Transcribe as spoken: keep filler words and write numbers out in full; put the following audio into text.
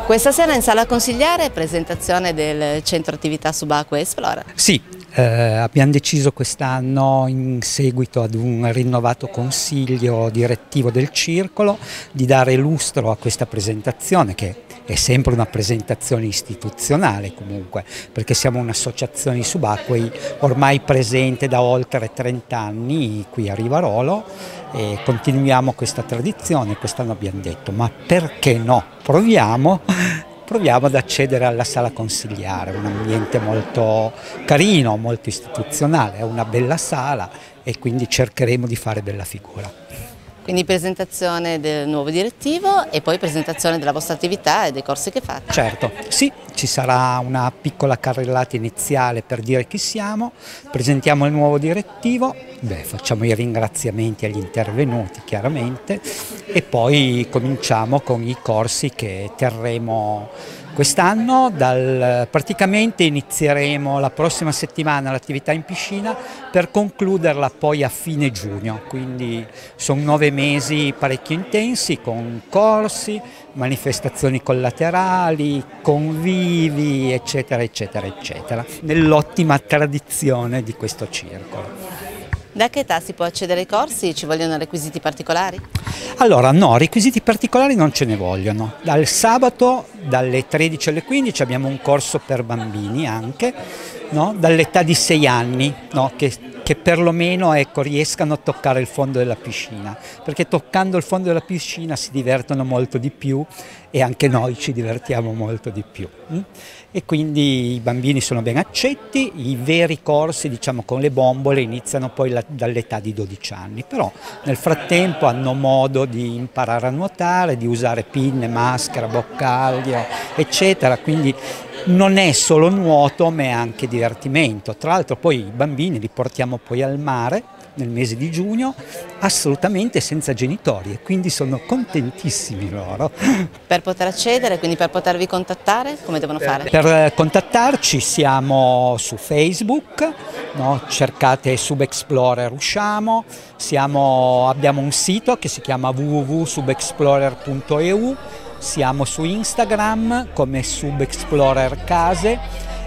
Questa sera in Sala Consigliare presentazione del Centro Attività Subacquee Esplora. Sì, eh, abbiamo deciso quest'anno, in seguito ad un rinnovato consiglio direttivo del circolo, di dare lustro a questa presentazione, che è sempre una presentazione istituzionale comunque, perché siamo un'associazione subacquei ormai presente da oltre trenta anni qui a Rivarolo, e continuiamo questa tradizione. Quest'anno abbiamo detto, ma perché no? Proviamo, proviamo ad accedere alla Sala Consigliare, un ambiente molto carino, molto istituzionale, è una bella sala e quindi cercheremo di fare bella figura. Quindi presentazione del nuovo direttivo e poi presentazione della vostra attività e dei corsi che fate. Certo, sì, ci sarà una piccola carrellata iniziale per dire chi siamo, presentiamo il nuovo direttivo, beh, facciamo i ringraziamenti agli intervenuti chiaramente e poi cominciamo con i corsi che terremo quest'anno. Praticamente inizieremo la prossima settimana l'attività in piscina per concluderla poi a fine giugno, quindi sono nove mesi parecchio intensi con corsi, manifestazioni collaterali, convivi eccetera eccetera eccetera, nell'ottima tradizione di questo circolo. Da che età si può accedere ai corsi? Ci vogliono requisiti particolari? Allora no, requisiti particolari non ce ne vogliono. Dal sabato dalle tredici alle quindici abbiamo un corso per bambini anche, no? Dall'età di sei anni, no? che, che perlomeno ecco, riescano a toccare il fondo della piscina, perché toccando il fondo della piscina si divertono molto di più e anche noi ci divertiamo molto di più. Hm? E quindi i bambini sono ben accetti, i veri corsi diciamo con le bombole iniziano poi dall'età di dodici anni, però nel frattempo hanno modo di imparare a nuotare, di usare pinne, maschera, boccaglio eccetera, quindi non è solo nuoto ma è anche divertimento. Tra l'altro poi i bambini li portiamo poi al mare nel mese di giugno assolutamente senza genitori e quindi sono contentissimi loro. Per poter accedere, quindi per potervi contattare, come devono fare? Per contattarci siamo su Facebook, no? Cercate Subexplorer Usciamo, siamo, abbiamo un sito che si chiama w w w punto subexplorer punto e u, siamo su Instagram come Subexplorer Case